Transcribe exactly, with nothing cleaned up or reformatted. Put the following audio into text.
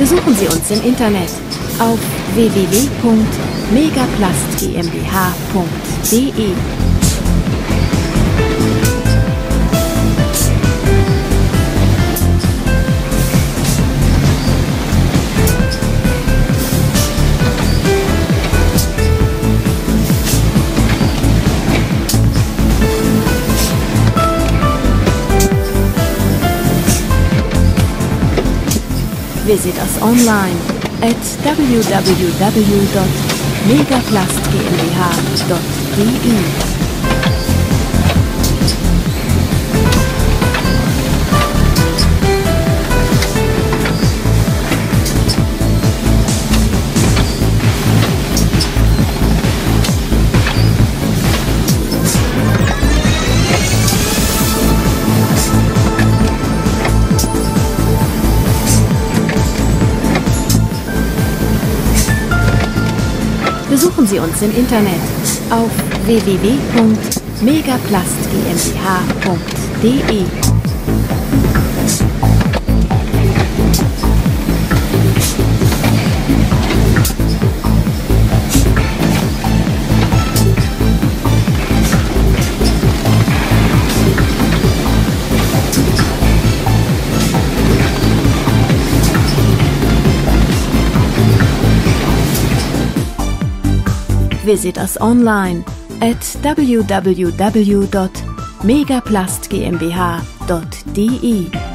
Besuchen Sie uns im Internet auf w w w punkt megaplast gmbh punkt de. Visit us online at w w w dot megaplast gmbh dot de. Besuchen Sie uns im Internet auf w w w punkt megaplast gmbh punkt de. Visit us online at w w w dot megaplast gmbh dot de.